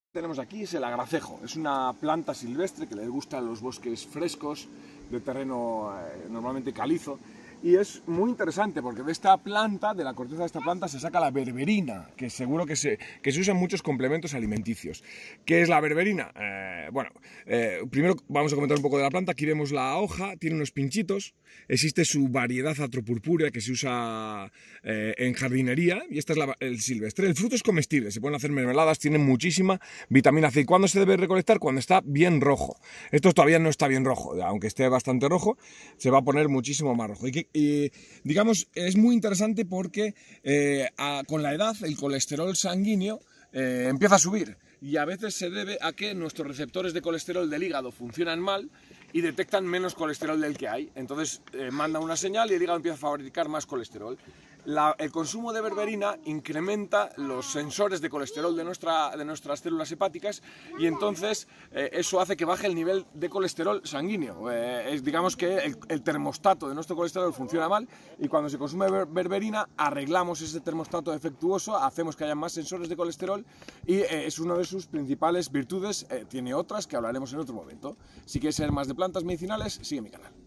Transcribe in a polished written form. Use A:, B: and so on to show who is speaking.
A: Tenemos aquí es el agracejo, es una planta silvestre que le gustan los bosques frescos, de terreno normalmente calizo, y es muy interesante porque de esta planta, de la corteza de esta planta, se saca la berberina, que seguro que se usa en muchos complementos alimenticios. ¿Qué es la berberina? Primero vamos a comentar un poco de la planta. Aquí vemos la hoja, tiene unos pinchitos, existe su variedad atropurpúrea que se usa en jardinería, y esta es el silvestre. El fruto es comestible, se pueden hacer mermeladas, tiene muchísima vitamina C. ¿Y cuándo se debe recolectar? Cuando está bien rojo. Esto todavía no está bien rojo, aunque esté bastante rojo, se va a poner muchísimo más rojo. Y digamos, es muy interesante porque con la edad el colesterol sanguíneo empieza a subir, y a veces se debe a que nuestros receptores de colesterol del hígado funcionan mal y detectan menos colesterol del que hay. Entonces manda una señal y el hígado empieza a fabricar más colesterol. El consumo de berberina incrementa los sensores de colesterol de nuestras células hepáticas, y entonces eso hace que baje el nivel de colesterol sanguíneo. Digamos que el termostato de nuestro colesterol funciona mal, y cuando se consume berberina arreglamos ese termostato defectuoso, hacemos que haya más sensores de colesterol, y es una de sus principales virtudes. Tiene otras que hablaremos en otro momento. Si quieres saber más de plantas medicinales, sigue mi canal.